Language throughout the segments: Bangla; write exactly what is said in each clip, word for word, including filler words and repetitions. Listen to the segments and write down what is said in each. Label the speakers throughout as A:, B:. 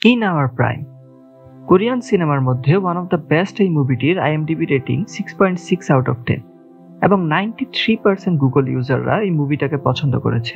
A: inourprime কোরিয়ান সিনেমার মধ্যে ওয়ান অফ দ্য বেস্ট এই মুভিটির IMDb rating six point six out of ten এবং নাইনটি থ্রি পার্সেন্ট গুগল ইউজাররা এই মুভিটাকে পছন্দ করেছে।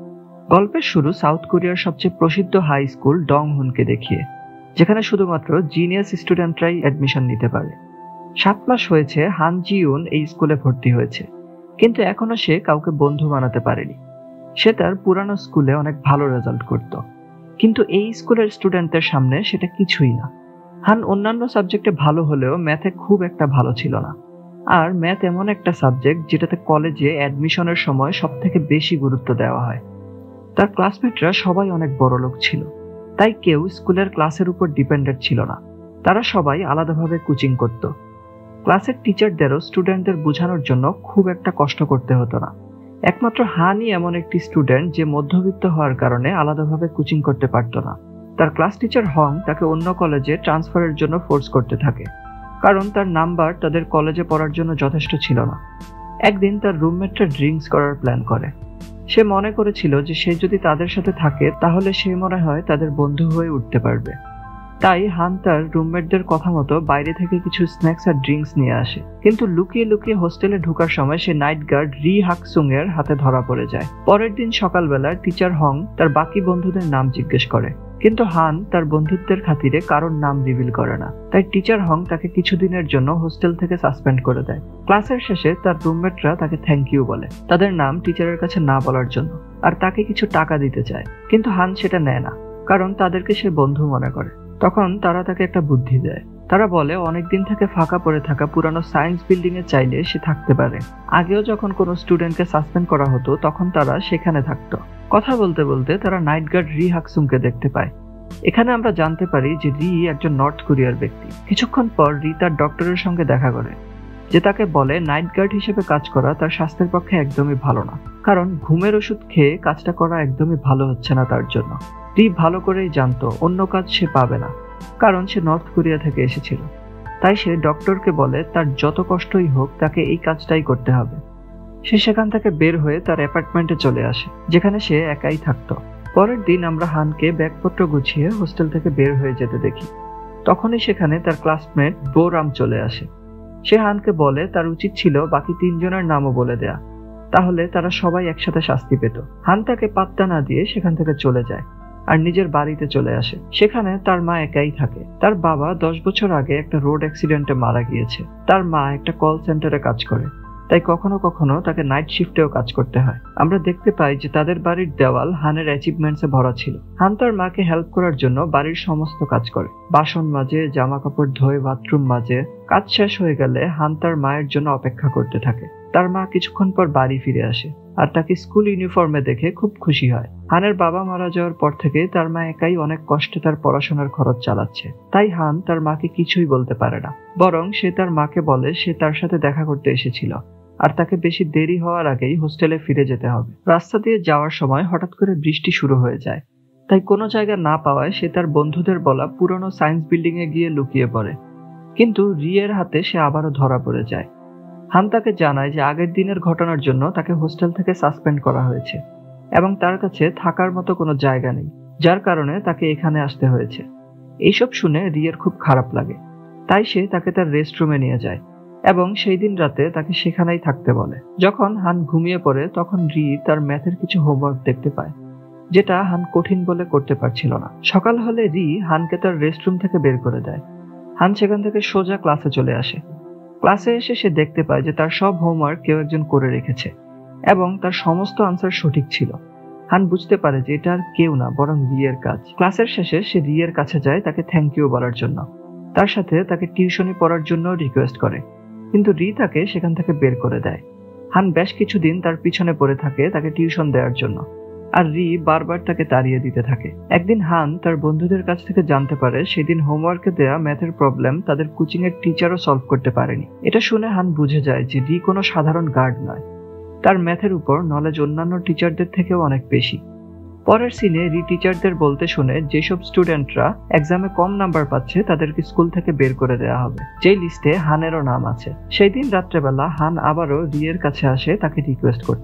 A: গল্পের শুরু সাউথ কোরিয়ার সবচেয়ে প্রসিদ্ধ হাই স্কুল ডংহুনকে দেখিয়ে, যেখানে শুধুমাত্র জিনিয়াস স্টুডেন্টরাই অ্যাডমিশন নিতে পারে। সাত মাস হয়েছে হান জিউন এই স্কুলে ভর্তি হয়েছে, কিন্তু এখনো সে কাউকে বন্ধু বানাতে পারেনি। সে তার পুরানো স্কুলে অনেক ভালো রেজাল্ট করত, কিন্তু এই স্কুলের স্টুডেন্টদের সামনে সেটা কিছুই না। হান অন্যান্য সাবজেক্টে ভালো হলেও ম্যাথে খুব একটা ভালো ছিল না, আর ম্যাথ এমন একটা সাবজেক্ট যেটাতে কলেজে অ্যাডমিশনের সময় সব থেকে বেশি গুরুত্ব দেওয়া হয়। তার ক্লাসমেটরা সবাই অনেক বড় লোক ছিল, তাই কেউ স্কুলের ক্লাসের উপর ডিপেন্ডেন্ট ছিল না। তারা সবাই আলাদাভাবে কোচিং করত। ক্লাসের টিচারদেরও স্টুডেন্টদের বোঝানোর জন্য খুব একটা কষ্ট করতে হতো না। একমাত্র হানই এমন একটি স্টুডেন্ট যে মধ্যবিত্ত হওয়ার কারণে আলাদাভাবে কোচিং করতে পারত না। তার ক্লাস টিচার হং তাকে অন্য কলেজে ট্রান্সফারের জন্য ফোর্স করতে থাকে, কারণ তার নাম্বার তাদের কলেজে পড়ার জন্য যথেষ্ট ছিল না। একদিন তার রুমমেটরা ড্রিঙ্কস করার প্ল্যান করে। সে মনে করেছিল যে সে যদি তাদের সাথে থাকে তাহলে সে মনে হয় তাদের বন্ধু হয়ে উঠতে পারবে। তাই হান তার রুমমেটদের কথা মতো বাইরে থেকে কিছু স্ন্যাক্স আর ড্রিঙ্কস নিয়ে আসে, কিন্তু লুকিয়ে লুকিয়ে হোস্টেলে ঢোকার সময় সে নাইট গার্ড রি হাকসুং এর হাতে ধরা পড়ে যায়। পরের দিন সকালবেলা টিচার হং তার বাকি বন্ধুদের নাম জিজ্ঞেস করে, কিন্তু হান তার বন্ধুত্বের খাতিরে কারোর নাম রিভিল করে না। তাই টিচার হং তাকে কিছুদিনের জন্য হোস্টেল থেকে সাসপেন্ড করে দেয়। ক্লাসের শেষে তার রুমমেটরা তাকে থ্যাংক ইউ বলে, তাদের নাম টিচারের কাছে না বলার জন্য, আর তাকে কিছু টাকা দিতে চায়, কিন্তু হান সেটা নেয় না, কারণ তাদেরকে সে বন্ধু মনে করে। তখন তারা তাকে একটা বুদ্ধি দেয়। তারা বলে অনেকদিন থেকে ফাঁকা পড়ে থাকা পুরানো সায়েন্স বিল্ডিং এ চাইলে সে থাকতে পারে। আগেও যখন কোনো স্টুডেন্টকে সাসপেন্ড করা হতো তখন তারা সেখানে থাকতো। কথা বলতে বলতে তারা নাইট গার্ড রি হাকসুংকে দেখতে পায়। এখানে আমরা জানতে পারি যে রি একজন নর্থ কোরিয়ার ব্যক্তি। কিছুক্ষণ পর রি তার ডক্টরের সঙ্গে দেখা করে, যে তাকে বলে নাইট গার্ড হিসেবে কাজ করা তার স্বাস্থ্যের পক্ষে একদমই ভালো না, কারণ ঘুমের ওষুধ খেয়ে কাজটা করা একদমই ভালো হচ্ছে না তার জন্য। রি ভালো করেই জানতো অন্য কাজ সে পাবে না, কারণ সে নর্থ কোরিয়া থেকে এসেছিল। তাই সে ডক্টরকে বলে তার যত কষ্টই হোক তাকে এই কাজটাই করতে হবে। সে সেখান থেকে বের হয়ে তার অ্যাপার্টমেন্টে চলে আসে, যেখানে সে একাই থাকতো। পরের দিন আমরা হানকে ব্যাগপত্র গুছিয়ে হোস্টেল থেকে বের হয়ে যেতে দেখি। তখনই সেখানে তার ক্লাসমেট বোরাম চলে আসে। সে হানকে বলে তার উচিত ছিল বাকি তিনজনের নামও বলে দেয়া, তাহলে তারা সবাই একসাথে শাস্তি পেত। হান তাকে পাত্তা না দিয়ে সেখান থেকে চলে যায় আর নিজের বাড়িতে চলে আসে। সেখানে তার মা একাই থাকে। তার বাবা দশ বছর আগে একটা রোড অ্যাক্সিডেন্টে মারা গিয়েছে। তার মা একটা কল সেন্টারে কাজ করে, তাই কখনো কখনো তাকে নাইট শিফটেও কাজ করতে হয়। আমরা দেখতে পাই যে তাদের বাড়ির দেওয়াল হানের অ্যাচিভমেন্টসে ভরা ছিল। হান তার মাকে হেল্প করার জন্য বাড়ির সমস্ত কাজ করে, বাসন মাজে, জামা কাপড় ধোয়, বাথরুম মাজে। কাজ শেষ হয়ে গেলে হান তার মায়ের জন্য অপেক্ষা করতে থাকে। তার মা কিছুক্ষণ পর বাড়ি ফিরে আসে আর তাকে স্কুল ইউনিফর্মে দেখে খুব খুশি হয়। হানের বাবা মারা যাওয়ার পর থেকে তার মা একাই অনেক কষ্টে তার পড়াশোনার খরচ চালাচ্ছে, তাই হান তার মাকে কিছুই বলতে পারে না। বরং সে তার মাকে বলে সে তার সাথে দেখা করতে এসেছিল আর তাকে বেশি দেরি হওয়ার আগেই হোস্টেলে ফিরে যেতে হবে। রাস্তা দিয়ে যাওয়ার সময় হঠাৎ করে বৃষ্টি শুরু হয়ে যায়, তাই কোনো জায়গা না পাওয়ায় সে তার বন্ধুদের বলা পুরনো সায়েন্স বিল্ডিং এ গিয়ে লুকিয়ে পড়ে, কিন্তু রিয়ের হাতে সে আবারও ধরা পড়ে যায়। হান তাকে জানায় যে আগের দিনের ঘটনার জন্য তাকে হোস্টেল থেকে সাসপেন্ড করা হয়েছে এবং তার কাছে থাকার মতো কোনো জায়গা নেই, যার কারণে তাকে এখানে আসতে হয়েছে। এইসব শুনে রিয়ের খুব খারাপ লাগে, তাই সে তাকে তার রেস্ট রুমে নিয়ে যায় এবং সেই দিন রাতে তাকে সেখানেই থাকতে বলে। যখন হান ঘুমিয়ে পড়ে তখন রি তার ম্যাথের কিছু হোমওয়ার্ক দেখতে পায়, যেটা হান কঠিন বলে করতে পারছিল না। সকাল হলে রি হানকে তার রেস্ট রুম থেকে বের করে দেয়। হান সেখান থেকে সোজা ক্লাসে চলে আসে। ক্লাসে এসে সে দেখতে পায় যে তার সব হোমওয়ার্ক কেউ একজন করে রেখেছে এবং তার সমস্ত আনসার সঠিক ছিল। হান বুঝতে পারে যে এটা আর কেউ না, বরং রিয়ের কাজ। ক্লাসের শেষে সে রিয়ের কাছে যায় তাকে থ্যাংক ইউ বলার জন্য। তার সাথে তাকে টিউশনি পড়ার জন্য রিকোয়েস্ট করে, কিন্তু রি তাকে সেখান থেকে বের করে দেয়। হান বেশ কিছুদিন তার পিছনে পড়ে থাকে তাকে টিউশন দেওয়ার জন্য, আর রি বারবার তাকে তাড়িয়ে দিতে থাকে। একদিন হান তার বন্ধুদের কাছ থেকে জানতে পারে সেদিন হোমওয়ার্কে দেয়া ম্যাথের প্রবলেম তাদের কোচিং এর টিচারও সলভ করতে পারেনি। এটা শুনে হান বুঝে যায় যে রি কোনো সাধারণ গার্ড নয়, তার ম্যাথের উপর নলেজ অন্যান্য টিচারদের থেকেও অনেক বেশি। পরের সিনে রি টিচারদের বলতে শুনে যেসব স্টুডেন্টরা এক্সামে কম নাম্বার পাচ্ছে তাদেরকে স্কুল থেকে বের করে দেওয়া হবে, যেই লিস্টে হানেরও নাম আছে। সেই দিন রাত্রেবেলা হান আবারও রিয়ের কাছে আসে তাকে রিকোয়েস্ট করতে,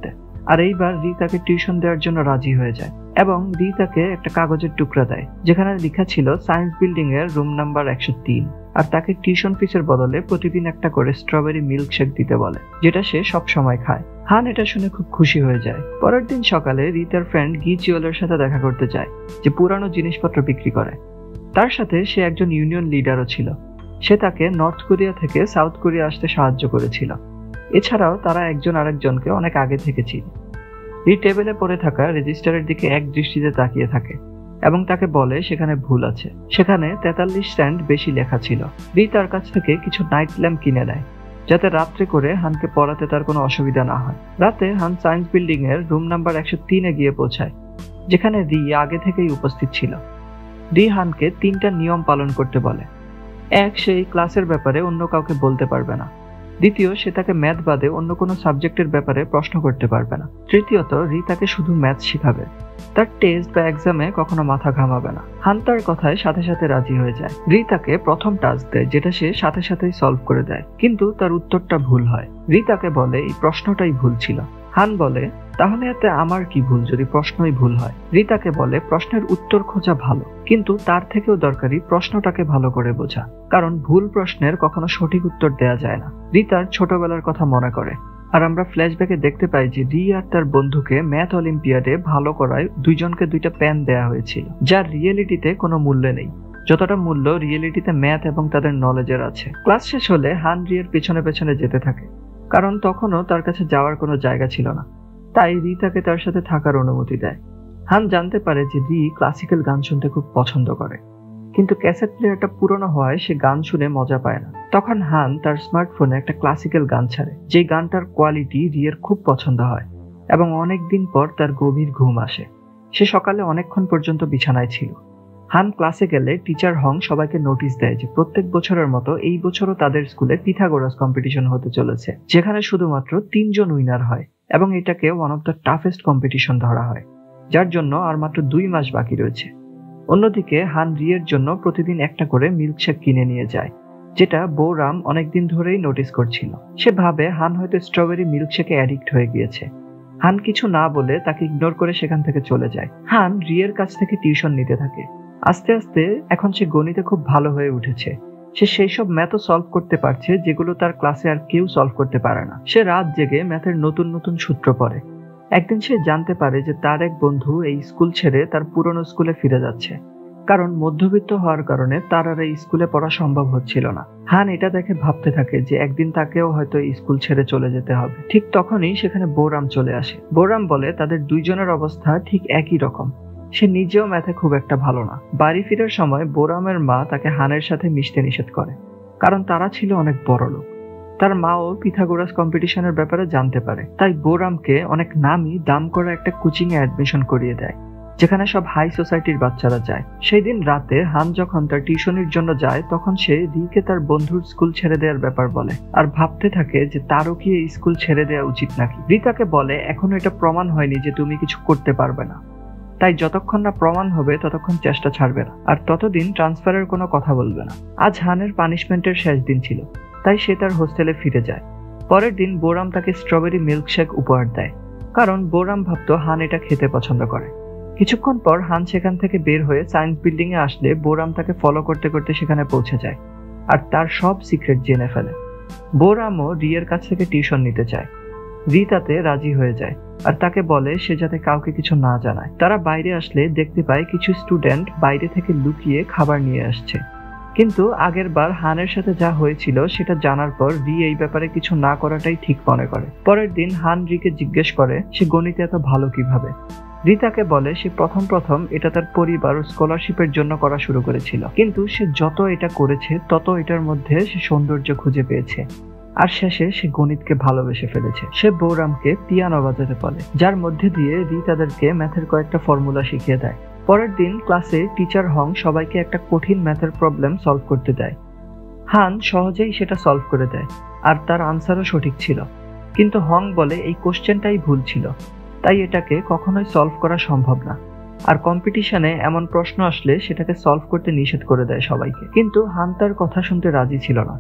A: আর এইবার রি তাকে টিউশন দেওয়ার জন্য রাজি হয়ে যায় এবং রি তাকে একটা কাগজের টুকরা দেয় যেখানে লেখা ছিল সায়েন্স বিল্ডিং এর রুম নাম্বার একশো তিন, আর তাকে টিউশন ফিসের বদলে প্রতিদিন একটা করে স্ট্রবেরি মিল্ক শেক দিতে বলে, যেটা সে সব সময় খায়। হান এটা শুনে খুব খুশি হয়ে যায়। পরের দিন সকালে রি তার ফ্রেন্ড গি জিওলের সাথে দেখা করতে যায়, যে পুরানো জিনিসপত্র বিক্রি করে। তার সাথে সে একজন ইউনিয়ন লিডারও ছিল। সে তাকে নর্থ কোরিয়া থেকে সাউথ কোরিয়া আসতে সাহায্য করেছিল। এছাড়াও তারা একজন আরেকজনকে অনেক আগে থেকে ছিল। রি টেবিলে পড়ে থাকা রেজিস্টারের দিকে এক দৃষ্টিতে তাকিয়ে থাকে এবং তাকে বলে সেখানে ভুল আছে। সেখানে তেতাল্লিশ সেন্ট বেশি লেখা ছিল। রি তার কাছ থেকে কিছু নাইট ল্যাম্প কিনে নেয় যাতে রাত্রে করে হানকে পড়াতে তার কোনো অসুবিধা না হয়। রাতে হান সায়েন্স বিল্ডিং এর রুম নাম্বার একশো তিনে গিয়ে পৌঁছায়, যেখানে রি আগে থেকেই উপস্থিত ছিল। রি হানকে তিনটা নিয়ম পালন করতে বলে। এক, সে এই ক্লাসের ব্যাপারে অন্য কাউকে বলতে পারবে না। দ্বিতীয়, সে তাকে ম্যাথ বাদে অন্য কোনো সাবজেক্টের ব্যাপারে প্রশ্ন করতে পারবে না। তৃতীয়ত, রি তাকে শুধু ম্যাথ শিখাবে, তার টেস্ট বা এক্সামে কখনো মাথা ঘামাবে না। হান তার কথায় সাথে সাথে রাজি হয়ে যায়। রি তাকে প্রথম টাস্ক দেয়, যেটা সে সাথে সাথেই সলভ করে দেয়, কিন্তু তার উত্তরটা ভুল হয়। রি তাকে বলে এই প্রশ্নটাই ভুল ছিল। হান বলে, তাহলে এতে আমার কি ভুল যদি প্রশ্নই ভুল হয়? রি তাকে বলে প্রশ্নের উত্তর খোঁজা ভালো, কিন্তু তার থেকেও দরকারি প্রশ্নটাকে ভালো করে বোঝা, কারণ ভুল প্রশ্নের কখনো সঠিক উত্তর দেয়া যায় না। রি তার ছোটবেলার কথা মনে করে, আর আমরা ফ্ল্যাশব্যাকে দেখতে পাই যে রি আর তার বন্ধুকে ম্যাথ অলিম্পিয়াডে ভালো করায় দুইজনকে দুইটা পেন দেয়া হয়েছিল, যার রিয়েলিটিতে কোনো মূল্য নেই, যতটা মূল্য রিয়েলিটিতে ম্যাথ এবং তাদের নলেজের আছে। ক্লাস শেষ হলে হান রি এর পেছনে পেছনে যেতে থাকে, কারণ তখনও তার কাছে যাওয়ার কোনো জায়গা ছিল না। তাই রি তাকে তার সাথে থাকার অনুমতি দেয়। হান জানতে পারে যে রি ক্লাসিক্যাল গান শুনতে খুব পছন্দ করে, কিন্তু ক্যাসেট প্লেয়ারটা পুরনো হওয়ায় সে গান শুনে মজা পায় না। তখন হান তার স্মার্টফোনে একটা ক্লাসিক্যাল গান ছাড়ে, যে গানটার কোয়ালিটি রিয়ের খুব পছন্দ হয় এবং অনেকদিন পর তার গভীর ঘুম আসে। সে সকালে অনেকক্ষণ পর্যন্ত বিছানায় ছিল। হান ক্লাসে গেলে টিচার হং সবাইকে নোটিশ দেয় যে প্রত্যেক বছরের মতো এই বছরও তাদের স্কুলে পিথাগোরাস কম্পিটিশন হতে চলেছে, যেখানে শুধুমাত্র তিনজন উইনার হয় এবং এটাকে one of the toughest competition ধরা হয়, যার জন্য আর মাত্র দুই মাস বাকি রয়েছে। অন্যদিকে হান রিয়ের জন্য প্রতিদিন একটা করে মিল্কশেক কিনে নিয়ে যায়, যেটা বউ রাম অনেকদিন ধরেই নোটিস করছিল। সে ভাবে হান হয়তো স্ট্রবেরি মিল্কশেকে অ্যাডিক্ট হয়ে গিয়েছে। হান কিছু না বলে তাকে ইগনোর করে সেখান থেকে চলে যায়। হান রিয়ের কাছ থেকে টিউশন নিতে থাকে। আস্তে আস্তে এখন সে গণিতে খুব ভালো হয়ে উঠেছে। সে সেই সব ম্যাথও সলভ করতে পারছে যেগুলো তার ক্লাসে আর কেউ সলভ করতে পারে না। সে রাত জেগে ম্যাথের নতুন নতুন সূত্র পড়ে। একদিন সে জানতে পারে যে তার এক বন্ধু এই স্কুল ছেড়ে তার পুরনো স্কুলে ফিরে যাচ্ছে, কারণ মধ্যবিত্ত হওয়ার কারণে তার আর এই স্কুলে পড়া সম্ভব হচ্ছিল না। হান এটা দেখে ভাবতে থাকে যে একদিন তাকেও হয়তো এই স্কুল ছেড়ে চলে যেতে হবে। ঠিক তখনই সেখানে বোরাম চলে আসে। বোরাম বলে তাদের দুইজনের অবস্থা ঠিক একই রকম। সে নিজেও ম্যাথে খুব একটা ভালো না। বাড়ি ফেরার সময় বোরামের মা তাকে হানের সাথে মিশতে নিষেধ করে, কারণ তারা ছিল অনেক বড় লোক। তার মাও পিথাগোরাস কম্পিটিশনের ব্যাপারে জানতে পারে, তাই বোরামকে অনেক নামি দাম করা একটা কোচিং এ অ্যাডমিশন করিয়ে দেয়, যেখানে সব হাই সোসাইটির বাচ্চারা যায়। সেই দিন রাতে হান যখন তার টিউশনির জন্য যায়, তখন সে রিকে তার বন্ধুর স্কুল ছেড়ে দেওয়ার ব্যাপার বলে, আর ভাবতে থাকে যে তারও কি এই স্কুল ছেড়ে দেওয়া উচিত নাকি। রি তাকে বলে এখনো এটা প্রমাণ হয়নি যে তুমি কিছু করতে পারবে না, তাই যতক্ষণ না প্রমাণ হবে ততক্ষণ চেষ্টা ছাড়বে না, আর ততদিন ট্রান্সফারের কোনো কথা বলবে না। আজ হানের পানিশমেন্টের শেষ দিন ছিল, তাই সে তার হোস্টেলে ফিরে যায়। পরের দিন বোরাম তাকে স্ট্রবেরি মিল্কশেক উপহার দেয়, কারণ বোরাম ভাবতো হান এটা খেতে পছন্দ করে। কিছুক্ষণ পর হান সেখান থেকে বের হয়ে সায়েন্স বিল্ডিং এ আসলে বোরাম তাকে ফলো করতে করতে সেখানে পৌঁছে যায় আর তার সব সিক্রেট জেনে ফেলে। বোরামও রিয়ের কাছ থেকে টিউশন নিতে চায়। রি তাতে রাজি হয়ে যায় আর তাকে বলে সে যাতে কাউকে কিছু না জানায়। তারা বাইরে আসলে দেখতে পায় কিছু স্টুডেন্ট বাইরে থেকে লুকিয়ে খাবার নিয়ে আসছে, কিন্তু আগের বার হানের সাথে যা হয়েছিল সেটা জানার পর রি এই ব্যাপারে কিছু না করাটাই ঠিক মনে করে। পরের দিন হান রিকে জিজ্ঞেস করে সে গণিতে এত ভালো কিভাবে। রি তাকে বলে সে প্রথম প্রথম এটা তার পরিবার ও স্কলারশিপের জন্য করা শুরু করেছিল, কিন্তু সে যত এটা করেছে তত এটার মধ্যে সে সৌন্দর্য খুঁজে পেয়েছে, আর শেষে সে গণিতকে ভালোবেসে ফেলেছে। সে বোরামকে পিয়ানো বাজাতে বলে, যার মধ্যে দিয়ে রি তাদেরকে ম্যাথের কয়েকটা ফর্মুলা শিখিয়ে দেয়। পরের দিন ক্লাসে টিচার হং সবাইকে একটা কঠিন ম্যাথের প্রবলেম সলভ করতে দেয়। হান সহজেই সেটা সলভ করে দেয় আর তার আনসারও সঠিক ছিল, কিন্তু হং বলে এই কোশ্চেনটাই ভুল ছিল, তাই এটাকে কখনোই সলভ করা সম্ভব না, আর কম্পিটিশনে এমন প্রশ্ন আসলে সেটাকে সলভ করতে নিষেধ করে দেয় সবাইকে। কিন্তু হান তার কথা শুনতে রাজি ছিল না।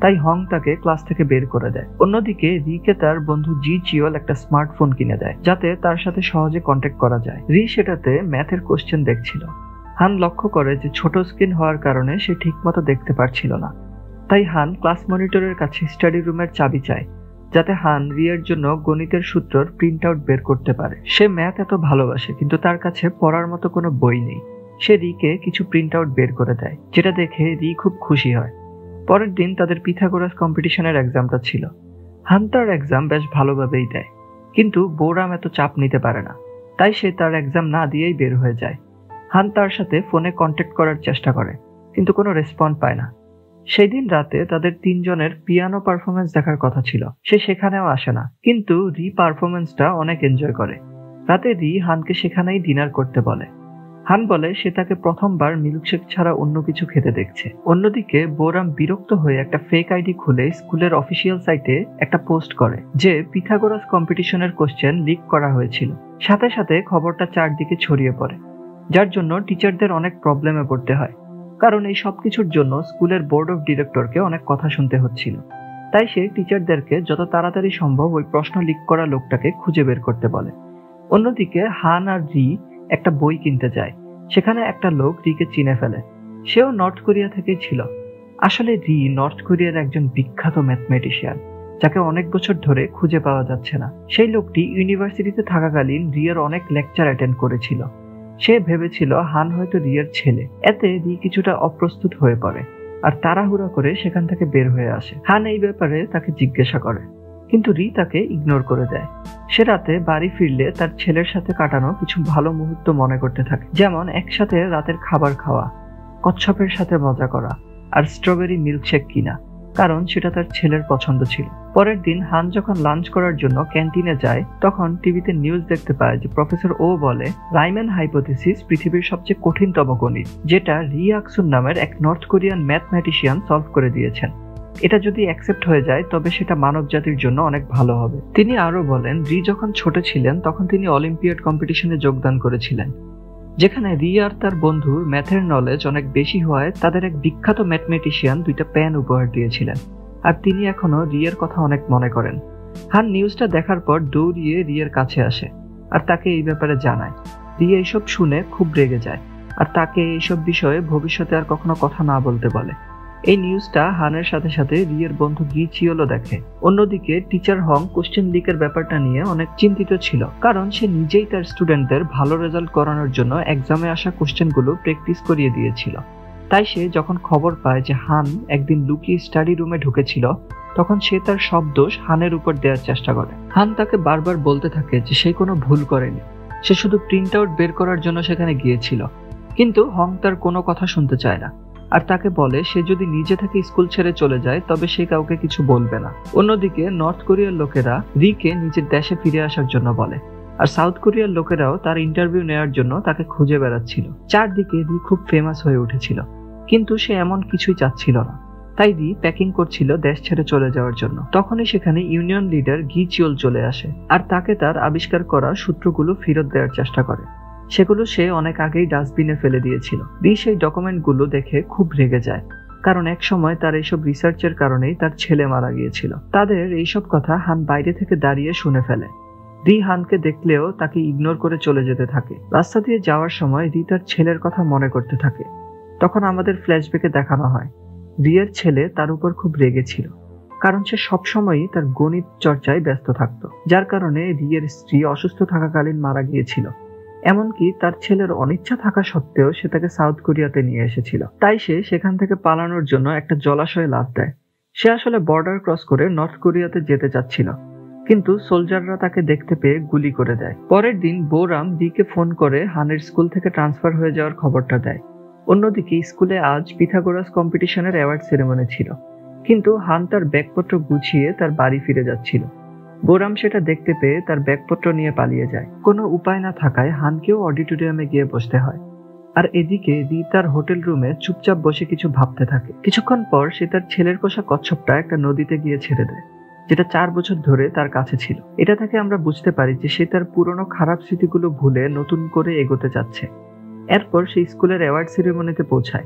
A: তাই হং তাকে ক্লাস থেকে বের করে দেয়। অন্যদিকে রিকে তার বন্ধু জি চিওল একটা স্মার্টফোন কিনে দেয় যাতে তার সাথে সহজে কন্ট্যাক্ট করা যায়। রি সেটাতে ম্যাথের কোশ্চেন দেখছিল। হান লক্ষ্য করে যে ছোট স্ক্রিন হওয়ার কারণে সে ঠিকমতো দেখতে পারছিল না। তাই হান ক্লাস মনিটরের কাছে স্টাডি রুমের চাবি চায় যাতে হান রিয়ের জন্য গণিতের সূত্রর প্রিন্ট আউট বের করতে পারে। সে ম্যাথ এত ভালোবাসে কিন্তু তার কাছে পড়ার মতো কোনো বই নেই। সে রিকে কিছু প্রিন্ট আউট বের করে দেয় যেটা দেখে রি খুব খুশি হয়। পরের দিন তাদের পিথাগোরাস কম্পিটিশনের এক্সামটা ছিল। হান তার এক্সাম বেশ ভালোভাবেই দেয় কিন্তু বোরাম এত চাপ নিতে পারে না, তাই সে তার এক্সাম না দিয়েই বের হয়ে যায়। হান তার সাথে ফোনে কন্ট্যাক্ট করার চেষ্টা করে কিন্তু কোনো রেসপন্স পায় না। সেই দিন রাতে তাদের তিনজনের পিয়ানো পারফরমেন্স দেখার কথা ছিল। সে সেখানেও আসে না কিন্তু রি পারফরমেন্সটা অনেক এনজয় করে। রাতে রি হানকে সেখানেই ডিনার করতে বলে। হান বলে সে তাকে প্রথমবার মিল্কশেক ছাড়া অন্য কিছু খেতে দেখছে। অন্যদিকে বোরাম বিরক্ত হয়ে একটা ফেক আইডি খুলে স্কুলের অফিসিয়াল সাইটে একটা পোস্ট করে যে পিথাগোরাস কম্পিটিশনের কোশ্চেন লিক করা হয়েছিল। সাথে সাথে খবরটা চারদিকে ছড়িয়ে পড়ে, যার জন্য টিচারদের অনেক প্রবলেমে পড়তে হয়, কারণ এই সবকিছুর জন্য স্কুলের বোর্ড অফ ডিরেক্টরকে অনেক কথা শুনতে হচ্ছিল। তাই সে টিচারদেরকে যত তাড়াতাড়ি সম্ভব ওই প্রশ্ন লিক করা লোকটাকে খুঁজে বের করতে বলে। অন্যদিকে হান আর রি একটা বই কিনতে যায়। সেখানে একটা লোক রিকে চিনে ফেলে। সেও নর্থ কোরিয়া থেকেই ছিল। আসলে রি নর্থ কোরিয়ার একজন বিখ্যাত ম্যাথমেটিশিয়ান যাকে অনেক বছর ধরে খুঁজে পাওয়া যাচ্ছে না। সেই লোকটি ইউনিভার্সিটিতে থাকাকালীন রিয়ের অনেক লেকচার অ্যাটেন্ড করেছিল। সে ভেবেছিল হান হয়তো রিয়ের ছেলে। এতে রি কিছুটা অপ্রস্তুত হয়ে পড়ে আর তাড়াহুড়া করে সেখান থেকে বের হয়ে আসে। হান এই ব্যাপারে তাকে জিজ্ঞাসা করে কিন্তু রি তাকে ইগনোর করে দেয়। সে রাতে বাড়ি ফিরলে তার ছেলের সাথে কাটানো কিছু ভালো মুহূর্ত মনে করতে থাকে, যেমন একসাথে রাতের খাবার খাওয়া, কচ্ছপের সাথে মজা করা আর স্ট্রবেরি মিল্কশেক কিনা, কারণ সেটা তার ছেলের পছন্দ ছিল। পরের দিন হান যখন লাঞ্চ করার জন্য ক্যান্টিনে যায় তখন টিভিতে নিউজ দেখতে পায় যে প্রফেসর ও বলে রাইম্যান হাইপোথিসিস পৃথিবীর সবচেয়ে কঠিনতম গণিত, যেটা রি আকসুন নামের এক নর্থ কোরিয়ান ম্যাথমেটিশিয়ান সলভ করে দিয়েছেন। এটা যদি অ্যাকসেপ্ট হয়ে যায় তবে সেটা মানব জাতির জন্য অনেক ভালো হবে। তিনি আরো বলেন রি যখন ছোট ছিলেন তখন তিনি অলিম্পিয়াড কম্পিটিশনে যোগদান করেছিলেন, যেখানে রি আর তার বন্ধুর ম্যাথের নলেজ অনেক বেশি হওয়ায় তাদের এক বিখ্যাত ম্যাথমেটিশিয়ান দুইটা পেন উপহার দিয়েছিলেন, আর তিনি এখনো রিয়ের কথা অনেক মনে করেন। হান নিউজটা দেখার পর দৌড়িয়ে রিয়ের কাছে আসে আর তাকে এই ব্যাপারে জানায়। রি এইসব শুনে খুব রেগে যায় আর তাকে এইসব বিষয়ে ভবিষ্যতে আর কখনো কথা না বলতে বলে। এই নিউজটা হানের সাথে সাথে রিয়ের বন্ধু গি চিওলও দেখে। অন্যদিকে টিচার হং কোশ্চেন লিকের ব্যাপারটা নিয়ে অনেক চিন্তিত ছিল, কারণ সে নিজেই তার স্টুডেন্টদের ভালো রেজাল্ট করানোর জন্য এক্সামে আসা কোশ্চেনগুলো প্র্যাকটিস করিয়ে দিয়েছিল। তাই সে যখন খবর পায় যে হান একদিন লুকিয়ে স্টাডি রুমে ঢুকেছিল তখন সে তার সব দোষ হানের উপর দেওয়ার চেষ্টা করে। হান তাকে বারবার বলতে থাকে যে সে কোনো ভুল করেনি, সে শুধু প্রিন্ট আউট বের করার জন্য সেখানে গিয়েছিল। কিন্তু হং তার কোনো কথা শুনতে চায় না আর তাকে বলে সে যদি নিজে থেকে স্কুল ছেড়ে চলে যায় তবে সে কাউকে কিছু বলবে না। অন্যদিকে নর্থ কোরিয়ার লোকেরা রিকে নিজের দেশে ফিরে আসার জন্য বলে, আর সাউথ কোরিয়ার লোকেরাও তার ইন্টারভিউ নেওয়ার জন্য তাকে খুঁজে বেড়াচ্ছিল। চারদিকে রি খুব ফেমাস হয়ে উঠেছিল, কিন্তু সে এমন কিছুই চাচ্ছিল না। তাই রি প্যাকিং করছিল দেশ ছেড়ে চলে যাওয়ার জন্য। তখনই সেখানে ইউনিয়ন লিডার গি চিওল চলে আসে আর তাকে তার আবিষ্কার করা সূত্রগুলো ফেরত দেওয়ার চেষ্টা করে। সেগুলো সে অনেক আগেই ডাস্টবিনে ফেলে দিয়েছিল। রি সেই ডকুমেন্টগুলো দেখে খুব রেগে যায়, কারণ এক সময় তার এইসব রিসার্চের কারণেই তার ছেলে মারা গিয়েছিল। তাদের এইসব কথা হান বাইরে থেকে দাঁড়িয়ে শুনে ফেলে। রি হানকে দেখলেও তাকে ইগনোর করে চলে যেতে থাকে। রাস্তা দিয়ে যাওয়ার সময় রি তার ছেলের কথা মনে করতে থাকে। তখন আমাদের ফ্ল্যাশব্যাকে দেখানো হয় রিয়ের ছেলে তার উপর খুব রেগেছিল, কারণ সে সবসময়ই তার গণিত চর্চায় ব্যস্ত থাকতো, যার কারণে রিয়ের স্ত্রী অসুস্থ থাকাকালীন মারা গিয়েছিল। এমনকি তার ছেলের অনিচ্ছা থাকা সত্ত্বেও সে তাকে সাউথ কোরিয়াতে নিয়ে এসেছিল। তাই সে সেখান থেকে পালানোর জন্য একটা জলাশয়ে লাফ দেয়। সে আসলে বর্ডার ক্রস করে নর্থ কোরিয়াতে যেতে চাচ্ছিল, কিন্তু সোলজাররা তাকে দেখতে পেয়ে গুলি করে দেয়। পরের দিন বোরাম রিকে ফোন করে হানের স্কুল থেকে ট্রান্সফার হয়ে যাওয়ার খবরটা দেয়। অন্যদিকে স্কুলে আজ পিথাগোরাস কম্পিটিশনের অ্যাওয়ার্ড সেরেমনি ছিল, কিন্তু হান তার ব্যাগপত্র গুছিয়ে তার বাড়ি ফিরে যাচ্ছিল। বোরাম সেটা দেখতে পেয়ে তার ব্যাগপত্র নিয়ে পালিয়ে যায়। কোনো উপায় না থাকায় হানকেও অডিটোরিয়ামে গিয়ে বসতে হয়। আর এদিকে রি তার হোটেল রুমে চুপচাপ বসে কিছু ভাবতে থাকে। কিছুক্ষণ পর সে তার ছেলের পোষা কচ্ছপটা একটা নদীতে গিয়ে ছেড়ে দেয়, যেটা চার বছর ধরে তার কাছে ছিল। এটা থেকে আমরা বুঝতে পারি যে সে তার পুরনো খারাপ স্মৃতিগুলো ভুলে নতুন করে এগোতে চাচ্ছে। এরপর সে স্কুলের অ্যাওয়ার্ড সেরেমনিতে পৌঁছায়।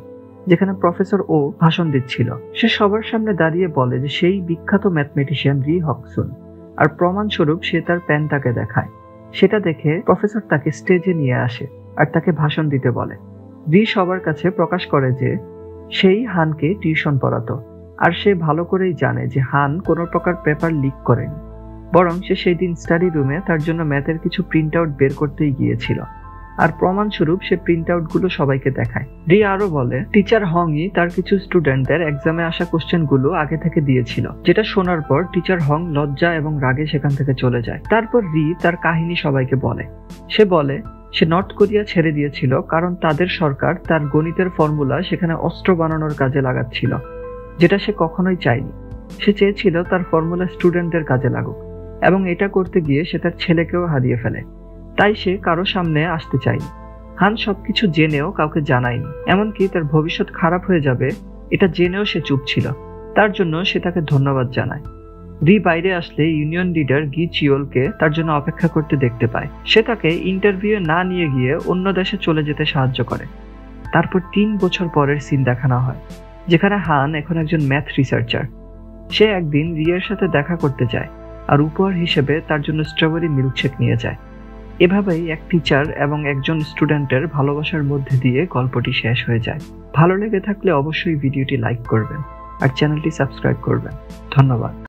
A: যেখানে প্রফেসর ও ভাষণ দিচ্ছিল। সে সবার সামনে দাঁড়িয়ে বলে যে সেই বিখ্যাত ম্যাথমেটিশিয়ান রি হকসুন, আর প্রমাণস্বরূপ সে তার পেনটাকে দেখায়। সেটা দেখে প্রফেসর তাকে স্টেজে নিয়ে আসে আর তাকে ভাষণ দিতে বলে। রি সবার কাছে প্রকাশ করে যে সেই হানকে টিউশন পড়াতো, আর সে ভালো করেই জানে যে হান কোনো প্রকার পেপার লিক করেনি, বরং সে সেই দিন স্টাডি রুমে তার জন্য ম্যাথের কিছু প্রিন্ট আউট বের করতেই গিয়েছিল, আর প্রমাণস্বরূপ সে প্রিন্ট আউট গুলো সবাইকে দেখায়। রি আরো বলে টিচার হংই তার কিছু স্টুডেন্টদের এক্সামে আসা কোশ্চেন গুলো আগে থেকে দিয়েছিল, যেটা শোনার পর টিচার হং লজ্জা এবং রাগে সেখান থেকে চলে যায়। তারপর রি তার কাহিনী সবাইকে বলে। সে বলে সে নর্থ কোরিয়া ছেড়ে দিয়েছিল কারণ তাদের সরকার তার গণিতের ফর্মুলা সেখানে অস্ত্র বানানোর কাজে লাগাচ্ছিল, যেটা সে কখনোই চায়নি। সে চেয়েছিল তার ফর্মুলা স্টুডেন্টদের কাজে লাগুক, এবং এটা করতে গিয়ে সে তার ছেলেকেও হারিয়ে ফেলে। তাই সে কারো সামনে আসতে চায়নি। হান সবকিছু জেনেও কাউকে জানায়নি, এমনকি তার ভবিষ্যৎ খারাপ হয়ে যাবে এটা জেনেও সে চুপ ছিল। তার জন্য সে তাকে ধন্যবাদ জানায়। রি বাইরে আসলে ইউনিয়ন লিডার গি চিওলকে তার জন্য অপেক্ষা করতে দেখতে পায়। সে তাকে ইন্টারভিউ না নিয়ে গিয়ে অন্য দেশে চলে যেতে সাহায্য করে। তারপর তিন বছর পরের সিন দেখানো হয়, যেখানে হান এখন একজন ম্যাথ রিসার্চার। সে একদিন রিয়ের সাথে দেখা করতে যায়, আর উপহার হিসেবে তার জন্য স্ট্রবেরি মিল্কশেক নিয়ে যায়। এভাবেই এক টিচার এবং একজন স্টুডেন্টের ভালোবাসার মধ্যে দিয়ে গল্পটি শেষ হয়ে যায়। ভালো লেগে থাকলে অবশ্যই ভিডিওটি লাইক করবেন আর চ্যানেলটি সাবস্ক্রাইব করবেন। ধন্যবাদ।